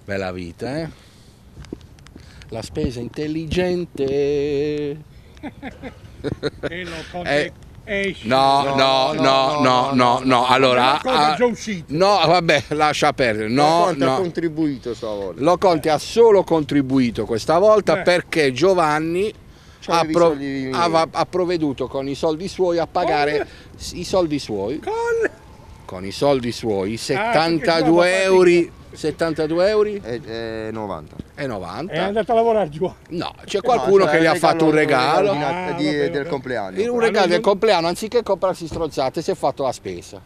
Bella vita, eh? La spesa intelligente. E lo conti esce. No. Allora, cosa è già uscito. no, vabbè, lascia perdere. No, Conte ha no. contribuito stavolta. Lo Conte ha solo contribuito questa volta perché Giovanni C'avevi i soldi miei. ha provveduto con i soldi suoi a pagare i soldi suoi. Con i soldi suoi 72 euro. 72 euro E 90. e 90. È andato a lavorare giù. No, c'è qualcuno che gli ha fatto un regalo. Del compleanno. Un regalo del compleanno, anziché comprarsi stronzate, si è fatto la spesa.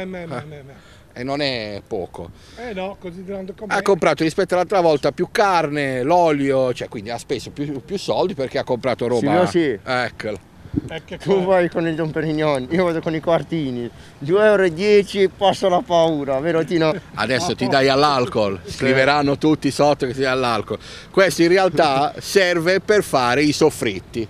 E non è poco. No, considerando come Ha comprato rispetto all'altra volta più carne, l'olio, cioè quindi ha speso più soldi perché ha comprato roba. Sì. Eccolo. Tu vai con il Don Perignon, io vado con i quartini. 2,10 euro passo la paura, vero Tino? Adesso ti dai all'alcol, scriveranno tutti sotto che ti dai all'alcol. Questo in realtà serve per fare i soffritti.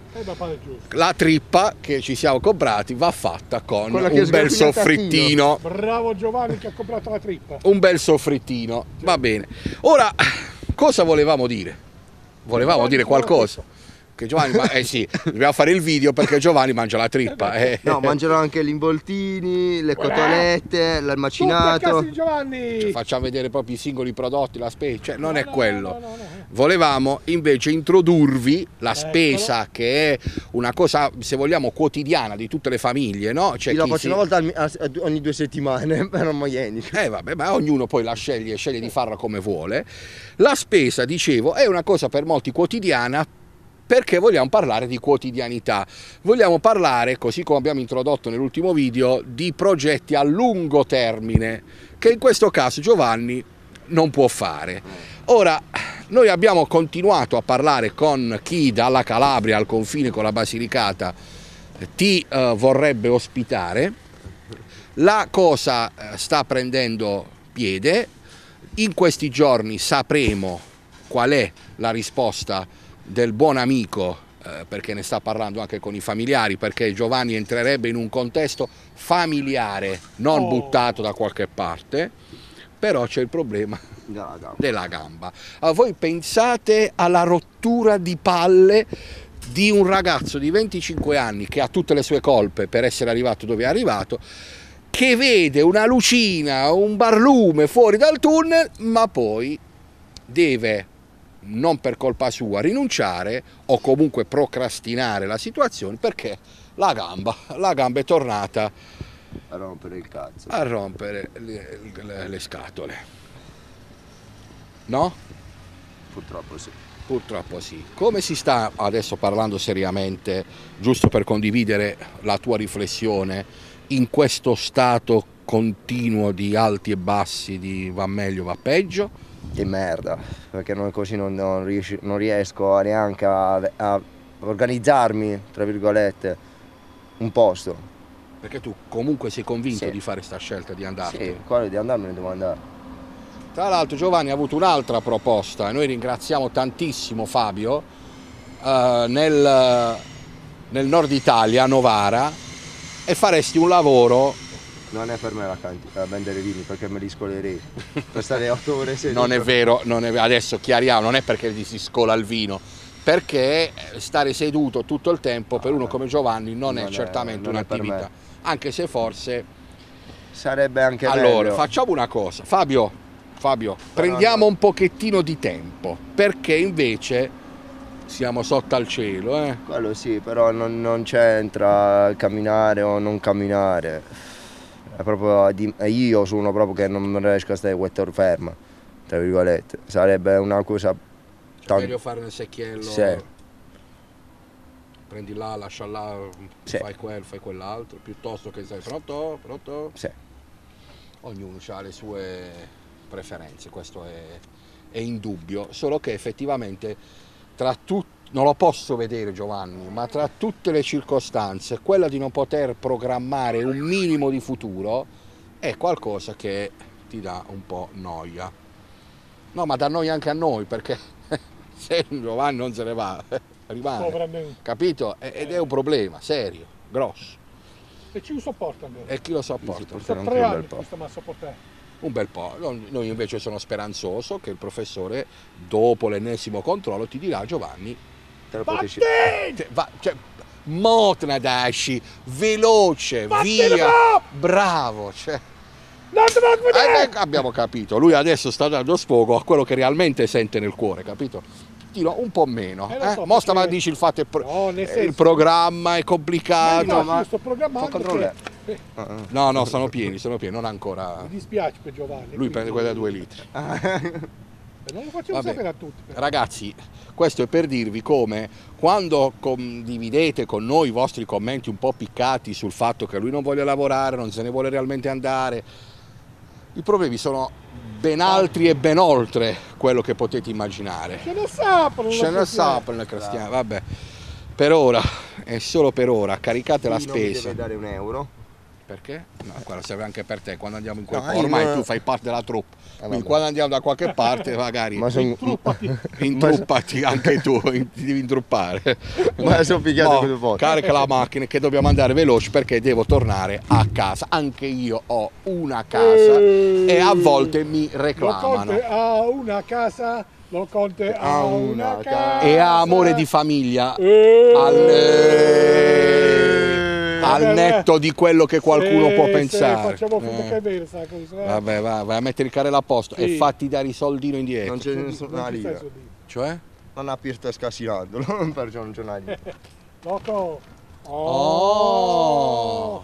La trippa che ci siamo comprati va fatta con un bel soffrittino. Bravo Giovanni che ha comprato la trippa. Un bel soffrittino, va bene. Ora, cosa volevamo dire? Volevamo dire qualcosa. Che Giovanni, sì, dobbiamo fare il video perché Giovanni mangia la trippa. No, mangerò anche gli involtini, le cotolette, il macinato. Giovanni! Facciamo vedere proprio i singoli prodotti, la spesa, cioè non è quello. Volevamo invece introdurvi la spesa che è una cosa, se vogliamo, quotidiana di tutte le famiglie, no? Cioè, io la faccio una volta ogni 2 settimane, per omogeneico. Vabbè, ma ognuno poi la sceglie di farla come vuole. La spesa, dicevo, è una cosa per molti quotidiana, perché vogliamo parlare di quotidianità, vogliamo parlare, così come abbiamo introdotto nell'ultimo video, di progetti a lungo termine, che in questo caso Giovanni non può fare. Ora, noi abbiamo continuato a parlare con chi dalla Calabria al confine con la Basilicata ti vorrebbe ospitare, la cosa sta prendendo piede, in questi giorni sapremo qual è la risposta del buon amico, perché ne sta parlando anche con i familiari, perché Giovanni entrerebbe in un contesto familiare, non buttato da qualche parte, però c'è il problema della gamba. Allora, voi pensate alla rottura di palle di un ragazzo di 25 anni che ha tutte le sue colpe per essere arrivato dove è arrivato, che vede una lucina, un barlume fuori dal tunnel, ma poi deve, non per colpa sua, rinunciare o comunque procrastinare la situazione perché la gamba è tornata a rompere il cazzo, a rompere le scatole, no? Purtroppo sì. Purtroppo sì. Come si sta adesso, parlando seriamente, giusto per condividere la tua riflessione, in questo stato continuo di alti e bassi, di va meglio, va peggio? Di merda, perché così non riesco neanche a organizzarmi, tra virgolette, un posto. Perché tu comunque sei convinto di fare sta scelta di andartene? Sì, quello di andarmene devo andare. Tra l'altro Giovanni ha avuto un'altra proposta e noi ringraziamo tantissimo Fabio, nel nord Italia, a Novara, e faresti un lavoro. Non è per me a vendere vini, perché me li scolerei per stare 8 ore seduto. Non è vero, adesso chiariamo, non è perché si scola il vino, perché stare seduto tutto il tempo per uno come Giovanni non è certamente un'attività, anche se forse sarebbe anche allora meglio. Facciamo una cosa, Fabio, prendiamo un pochettino di tempo, perché invece siamo sotto al cielo, Quello sì, però non c'entra camminare o non camminare. È proprio io sono proprio che non riesco a stare 4 ore ferma, tra virgolette. Sarebbe una cosa meglio fare nel secchiello. Sì. Prendi là, lascia là, sì. fai quell'altro, piuttosto che sei pronto? Sì. Ognuno ha le sue preferenze, questo è indubbio, solo che effettivamente non lo posso vedere Giovanni, ma tra tutte le circostanze, quella di non poter programmare un minimo di futuro è qualcosa che ti dà un po' noia. No, ma dà noia anche a noi, perché se Giovanni non se ne va, rimane, capito? Ed è un problema serio, grosso. E chi lo sopporta? E chi lo sopporta? Sono 3 anni che questo mi ha sopportato. Un bel po'. Noi invece sono speranzoso che il professore, dopo l'ennesimo controllo, ti dirà: Giovanni, Te lo Batti! cioè, motna dasci, veloce, Vattene via, va! bravo. Cioè, Non ti voglio vedere! abbiamo capito, lui adesso sta dando sfogo a quello che realmente sente nel cuore, capito? Tiro un po' meno. Lo so, Mostra, ma perché- dici il fatto No, nel il senso- programma è complicato. Ma io sto programmando fa controllare. perché- No, sono pieni, non ancora. mi dispiace per Giovanni. Lui quindi- prende quella da 2 litri. Non lo facciamo Vabbè. sapere a tutti. però. Ragazzi, questo è per dirvi come quando condividete con noi i vostri commenti un po' piccati sul fatto che lui non voglia lavorare, non se ne vuole realmente andare, i problemi sono ben altri e ben oltre quello che potete immaginare. Ce ne saprono. Ce ne saprono, cristiani, vabbè. Per ora, è solo per ora, caricate la Sì, non mi spesa. deve dare €1. Perché? No, quella serve anche per te quando andiamo in quel No, posto. io Ormai no. tu fai parte della troupe. Quindi vabbè. quando andiamo da qualche parte, magari Ma sono intruppati anche tu, ti devi intruppare. Ma sono picchiato Mo, con 2 volte. carica la macchina che dobbiamo andare veloci perché devo tornare a casa. Anche io ho una casa e a volte mi Lo reclamano. Conte ha una casa, lo Conte ha Ha una una casa. E ha amore di famiglia al netto di quello che qualcuno può pensare. Facciamo finta che è vero sta cosa. Vabbè, vai a mettere il carrello a posto Sì. e fatti dare i soldino indietro. Non c'è Non nessuna ci lira. stai soldi. Cioè? Non ha aperto scassinandolo, perciò non c'è una lira. Loco. Oh.